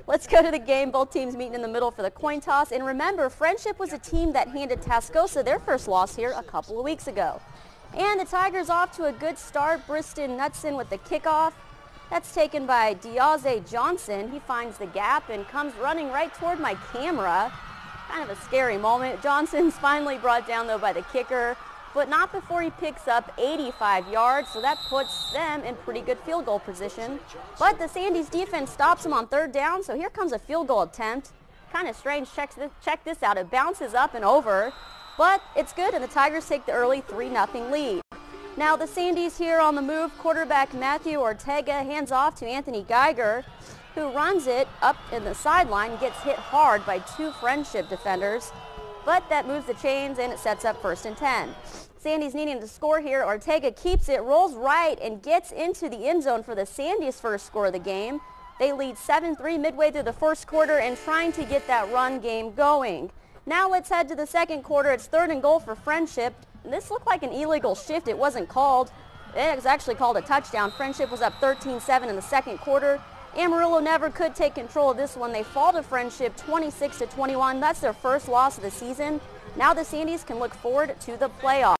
Let's go to the game. Both teams meeting in the middle for the coin toss. And remember, Friendship was a team that handed Tascosa their first loss here a couple of weeks ago. And the Tigers off to a good start. Briston Knutson with the kickoff. That's taken by Diaze Johnson. He finds the gap and comes running right toward my camera. Kind of a scary moment. Johnson's finally brought down, though, by the kicker, but not before he picks up 85 yards, so that puts them in pretty good field goal position. But the Sandies defense stops him on third down, so here comes a field goal attempt. Kind of strange. Check this out. It bounces up and over, but it's good, and the Tigers take the early 3-0 lead. Now the Sandies here on the move. Quarterback Matthew Ortega hands off to Anthony Geiger, who runs it up in the sideline, gets hit hard by two Friendship defenders, but that moves the chains and it sets up 1st and 10. Sandies needing to score here. Ortega keeps it, rolls right, and gets into the end zone for the Sandies' first score of the game. They lead 7-3 midway through the first quarter and trying to get that run game going. Now let's head to the second quarter. It's 3rd and goal for Friendship. This looked like an illegal shift. It wasn't called. It was actually called a touchdown. Friendship was up 13-7 in the second quarter. Amarillo never could take control of this one. They fall to Friendship 26-21. That's their first loss of the season. Now the Sandies can look forward to the playoffs.